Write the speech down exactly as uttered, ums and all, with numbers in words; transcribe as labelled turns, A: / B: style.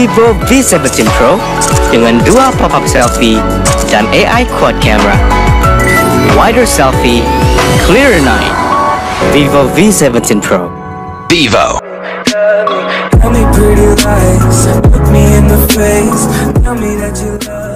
A: Vivo V seventeen Pro dengan dua pop-up selfie dan A I quad camera. Wider selfie, clearer night. Vivo V seventeen Pro.
B: Vivo.
C: Tell me pretty lies, look me in the face, tell me that you love